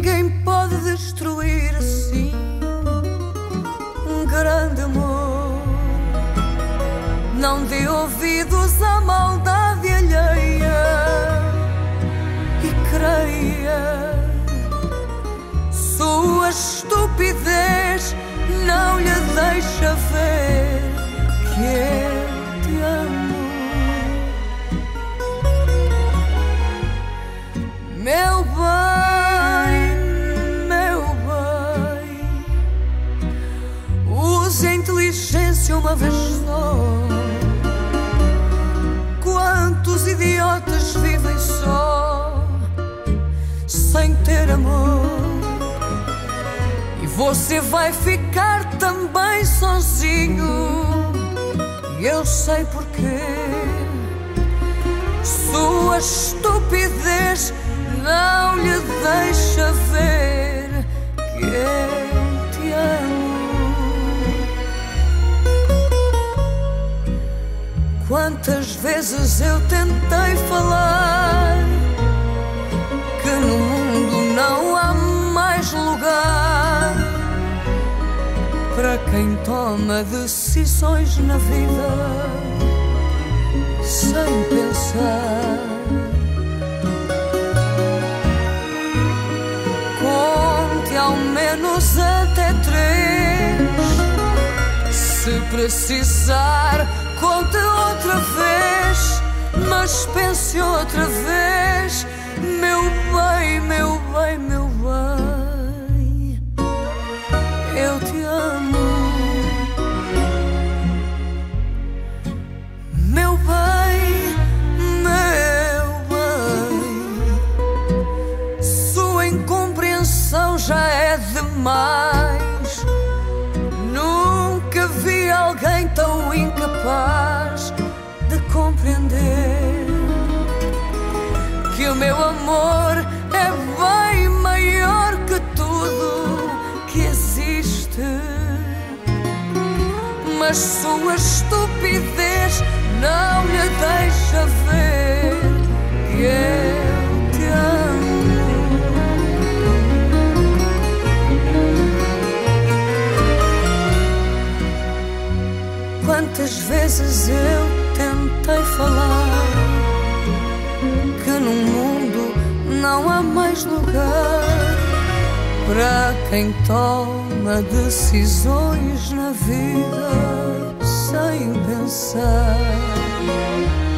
ninguém pode destruir assim um grande amor. Não dê ouvidos à maldade alheia e creia. Sua estupidez não lhe deixa ver que eu te amo. Meu bem, meu bem, use a inteligência uma vez só. Quantos idiotas vivem só, sem ter amor? E você vai ficar também sozinho, e eu sei porquê. Sua estupidez não lhe deixa ver que eu te amo. Quantas vezes eu tentei falar que no mundo não há mais lugar para quem toma decisões na vida sem pensar. Conte ao menos até 3. Se precisar, conte outra vez, mas pense outra vez. Meu bem, meu bem, meu bem, eu te amo. Meu bem, meu bem, sua incompreensão já é demais. Nunca vi alguém tão incapaz de compreender que o meu amor é bem maior que tudo que existe. Mas sua estupidez não lhe deixa ver que eu te amo. Quantas vezes eu tentei falar que no mundo não há mais lugar para quem toma decisões na vida sem pensar.